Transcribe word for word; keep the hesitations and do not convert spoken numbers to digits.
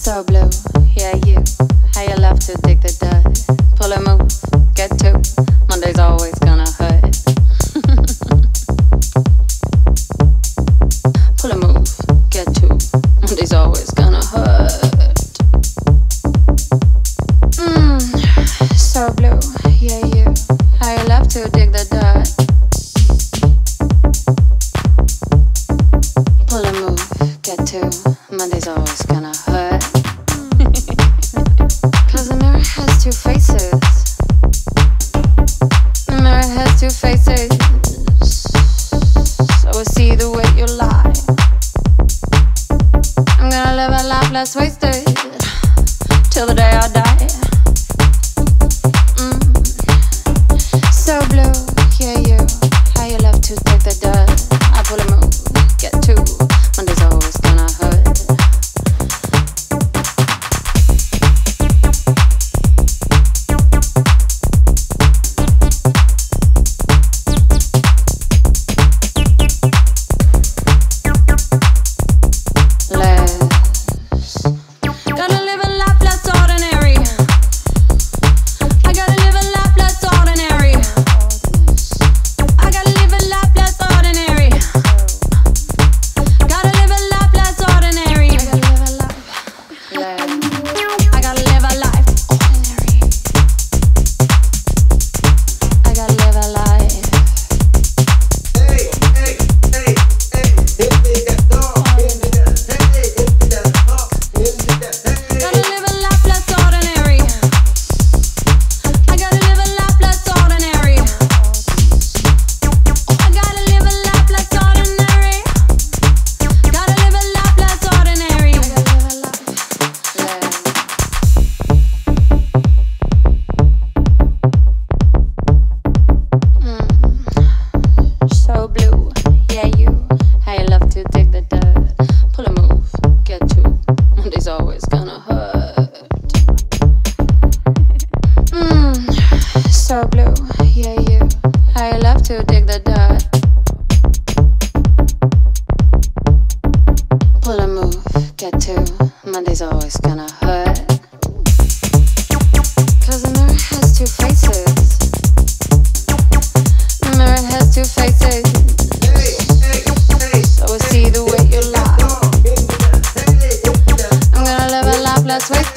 So blue, yeah you, how you love to dig the dirt. Pull a move, get two, Monday's always gonna hurt. Pull a move, get two, Monday's always gonna hurt. Mmm, so blue, yeah you, how you love to dig the dirt. Pull a move, get two, Monday's always gonna hurt. Cause the mirror has two faces. The mirror has two faces. So I see the way you lie. I'm gonna live a life less wasted till the day I die. Mm. So blue, yeah you, how you love to take the dirt. I pull a move, get two, Monday's always gonna hurt. So blue, yeah you, how you love to dig the dirt. Pull a move, get two, Monday's always gonna hurt. Cause the mirror has two faces. The mirror has two faces. So I see the way you lie. I'm gonna live a life less wasted